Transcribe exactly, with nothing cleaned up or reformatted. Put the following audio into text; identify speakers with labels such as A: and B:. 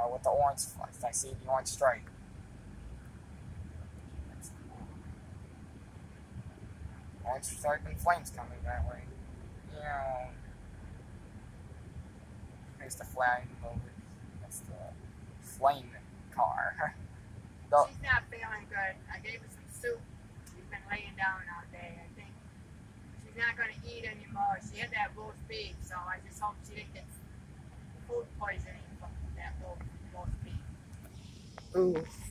A: Uh, with the orange, I see the orange stripe. Orange stripe and flames coming that way. Yeah. There's the flame mover. That's the flame car. the,
B: She's not feeling good. I gave her some soup. She's been laying down all day. I think she's not going to eat anymore. She had that roast beef, so I just hope she didn't get food poisoning from that roast beef.
A: Ooh.